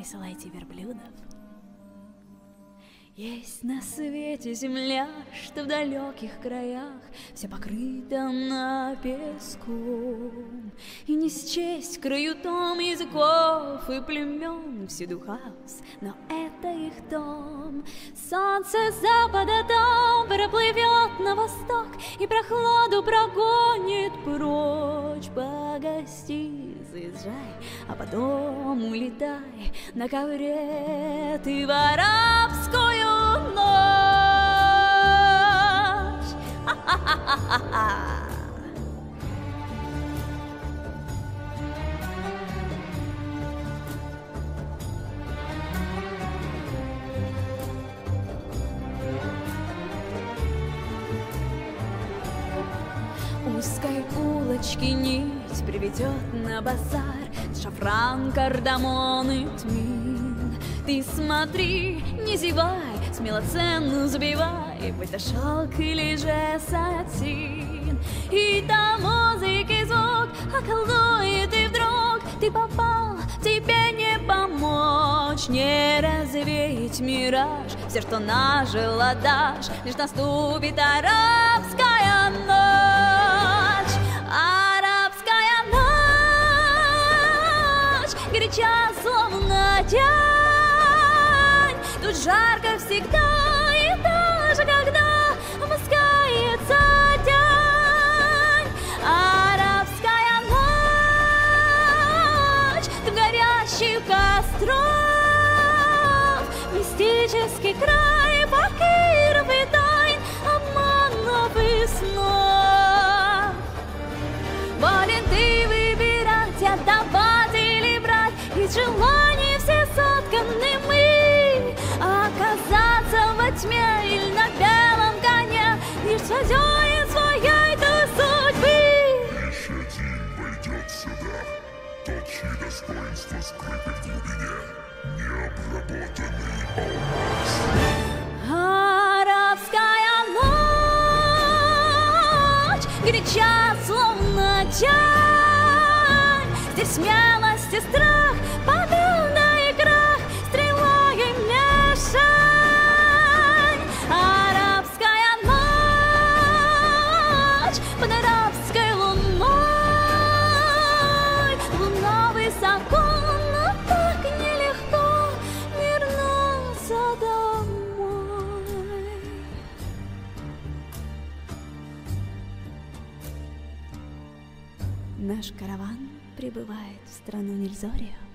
присылайте верблюдов. Есть на свете земля, что в далеких краях все покрыто на песком, и не счесть краютом языков и племен всюду хаос, но это их дом. Солнце с запада там проплывет на восток и прохладу прогонит прочь. Погости, заезжай, а потом улетай на ковре ты в арабскую ночь. Ха-ха-ха-ха-ха. Узкой улочки нить приведет на базар шафран, кардамон и тмин. Ты смотри, не зевай, смело цену забивай, будь то шелк или же сатин. И там музыки звук околдует, и вдруг ты попал, тебе не помочь, не развеять мираж. Все, что нажила, дашь, лишь наступит арабская ночь. Арабская ночь, горяча, словно тянь. Тут жарко всегда, и даже когда опускается тень. Арабская ночь, ты горящих костров, мистический край факиров и тайн, обманов и снов. Волен ты выбирать, отдавать или брать, из желаний все сотканы мы. Оказаться во тьме или на белом коне, лишь судьей своей-то судьбы. Лишь один войдет сюда, тот, чьи достоинства скрыты в глубине, необработанный алмаз. Арабская ночь, горяча, словно тянь. Здесь смелость и страх, победа и крах, стрела и мишень. Арабская ночь под арабской луной. Луна высоко, но так нелегко вернуться домой. Наш караван прибывает в страну Нильзорию.